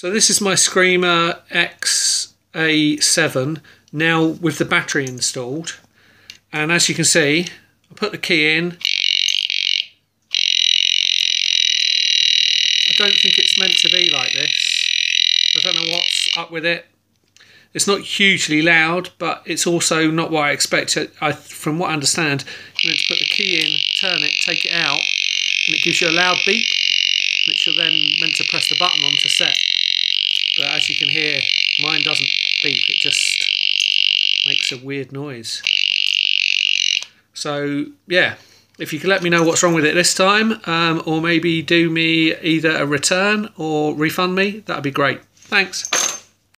So this is my Screamer XA7 now with the battery installed, and as you can see, I put the key in. I don't think it's meant to be like this. I don't know what's up with it. It's not hugely loud, but it's also not what I expected. From what I understand, you're meant to put the key in, turn it, take it out, and it gives you a loud beep, which you're then meant to press the button on to set. But as you can hear, mine doesn't beep, it just makes a weird noise. So yeah, if you could let me know what's wrong with it this time, or maybe do me either a return or refund me, that'd be great. Thanks.